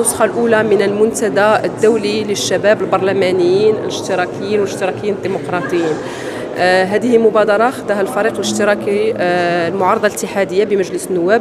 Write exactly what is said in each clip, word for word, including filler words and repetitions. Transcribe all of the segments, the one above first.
النسخة الأولى من المنتدى الدولي للشباب البرلمانيين الاشتراكيين والاشتراكيين الديمقراطيين. آه هذه مبادرة خذها الفريق الاشتراكي آه المعارضة الاتحادية بمجلس النواب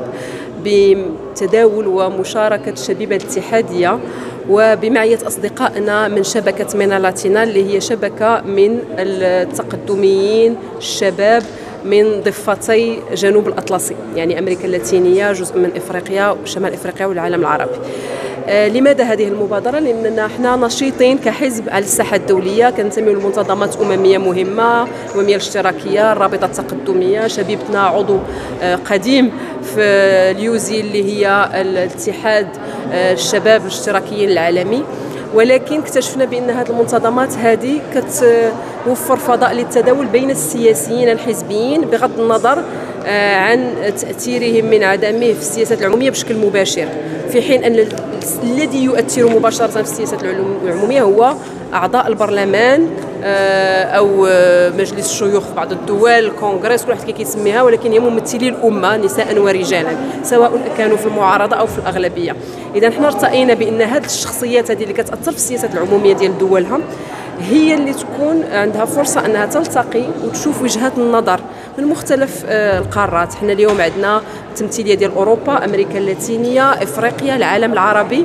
بتداول ومشاركة شبيبة الاتحادية وبمعية أصدقائنا من شبكة مينا لاتينا اللي هي شبكة من التقدميين الشباب من ضفتي جنوب الأطلسي، يعني أمريكا اللاتينية، جزء من إفريقيا وشمال إفريقيا والعالم العربي. آه لماذا هذه المبادرة؟ لأننا احنا نشيطين كحزب على الساحة الدولية، كننتمي لمنظمات أممية مهمة، الأممية الاشتراكية، الرابطة التقدمية، شبيبتنا عضو آه قديم في اليوزي اللي هي الاتحاد آه الشباب الاشتراكيين العالمي. ولكن اكتشفنا بأن هذه المنتظمات هذه كتوفر فضاء للتداول بين السياسيين الحزبيين بغض النظر عن تأثيرهم من عدمه في السياسات العمومية بشكل مباشر، في حين أن الذي يؤثر مباشرة في السياسات العمومية هو أعضاء البرلمان أو مجلس الشيوخ في بعض الدول، الكونغرس، كل واحد كي كيسميها، ولكن هي ممثلي الأمة نساء ورجالا سواء كانوا في المعارضة أو في الأغلبية. إذا نحن ارتأينا بأن هذه الشخصيات هذه اللي كتأثر في السياسات العمومية ديال دولها هي اللي تكون عندها فرصة أنها تلتقي وتشوف وجهات النظر من مختلف القارات. احنا اليوم عندنا تمثيلية ديال أوروبا، أمريكا اللاتينية، إفريقيا، العالم العربي.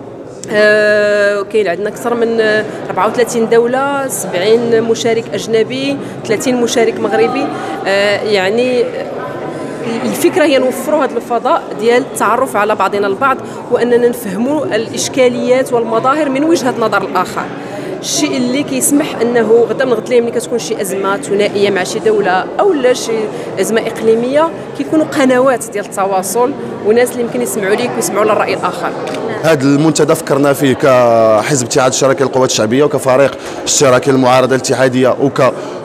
آه، كاين عندنا أكثر من أربعة وثلاثين دولة، سبعين مشارك أجنبي، ثلاثين مشارك مغربي. آه، يعني الفكرة هي نوفروا هذا الفضاء ديال التعرف على بعضنا البعض، وأننا نفهموا الإشكاليات والمظاهر من وجهة نظر الآخر. الشيء اللي كيسمح انه غدا من غد ليه ملي كتكون شي ازمه ثنائيه مع شي دوله او لا شي ازمه اقليميه كيكونوا قنوات ديال التواصل وناس اللي يمكن يسمعوا ليك ويسمعوا للراي الاخر. هذا المنتدى فكرنا فيه كحزب اتحاد الشراكه للقوات الشعبيه وكفريق اشتراكي المعارضه الاتحاديه وك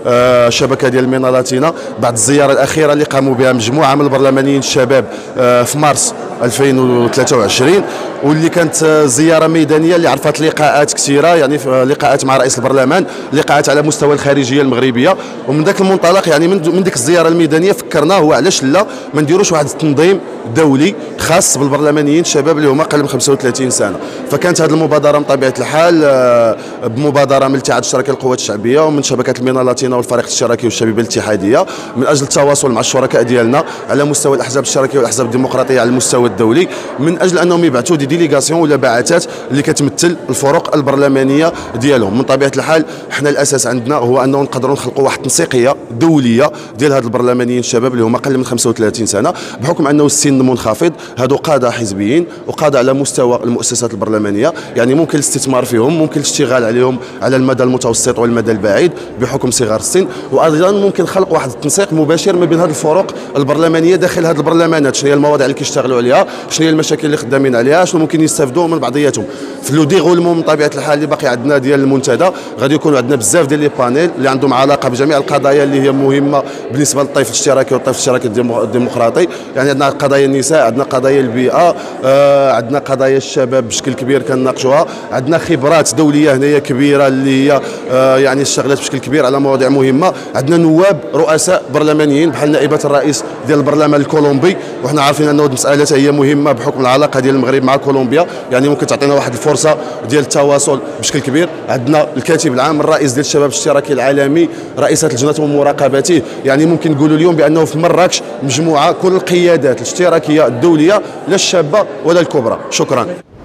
شبكه ديال مينا لاتينا بعد الزياره الاخيره اللي قاموا بها مجموعه من البرلمانيين الشباب في مارس ألفين وثلاثة وعشرين، واللي كانت زياره ميدانيه اللي عرفت لقاءات كثيره، يعني لقاءات مع رئيس البرلمان، لقاءات على مستوى الخارجيه المغربيه. ومن ذاك المنطلق يعني من ديك الزياره الميدانيه فكرنا هو علاش لا ما نديروش واحد التنظيم دولي خاص بالبرلمانيين الشباب اللي هما اقل من خمسة وثلاثين سنه. فكانت هذه المبادره بطبيعه الحال بمبادره من الاتحاد الاشتراكي للقوات الشعبيه ومن شبكه المينا لاتينا والفريق الاشتراكي والشبيبه الاتحاديه من اجل التواصل مع الشركاء ديالنا على مستوى الاحزاب الاشتراكيه والاحزاب الديمقراطيه على المستوى الدولي، من اجل انهم يبعثوا دي ديليغاسيون ولا بعثات اللي كتمثل الفرق البرلمانيه ديالهم. من طبيعه الحال حنا الاساس عندنا هو انه نقدروا نخلقوا واحد التنسيقيه دوليه ديال هاد البرلمانيين الشباب اللي هما اقل من خمسة وثلاثين سنه، بحكم انه السن منخفض. هادو قاده حزبيين وقاده على مستوى المؤسسات البرلمانيه، يعني ممكن الاستثمار فيهم، ممكن الاشتغال عليهم على المدى المتوسط والمدى البعيد بحكم صغر السن، وايضا ممكن خلق واحد التنسيق مباشر ما بين هذه الفرق البرلمانيه داخل هذه البرلمانات. شنو هي المواضيع اللي كيشتغلوا عليها، شنو هي المشاكل اللي خدامين عليها، شنو ممكن يستافدوا من بعضياتهم. في لو ديغولمون من طبيعه الحال اللي باقي عندنا ديال المنتدى غادي يكونوا عندنا بزاف ديال لي بانيل اللي عندهم علاقه بجميع القضايا اللي هي مهمه بالنسبه للطيف الاشتراكي والطيف الاشتراكي الديمقراطي. يعني عندنا قضايا النساء، عندنا قضايا البيئه، آه عندنا قضايا الشباب بشكل كبير كنناقشوها، عندنا خبرات دوليه هنايا كبيره اللي هي آه يعني اشتغلت بشكل كبير على مواضيع مهمه. عندنا نواب رؤساء برلمانيين بحال نائبه الرئيس ديال البرلمان الكولومبي، وحنا عارفين انه المساله هي مهمه بحكم العلاقه ديال المغرب مع كولومبيا، يعني ممكن تعطينا واحد الفرصه ديال التواصل بشكل كبير. عندنا الكاتب العام الرئيس ديال الشباب الاشتراكي العالمي، رئيسه لجنه ومراقبته، يعني ممكن نقولوا اليوم بانه في مراكش مجموعه كل القيادات الاشتراكيه الدوليه لا الشابه ولا الكبرى. شكرا.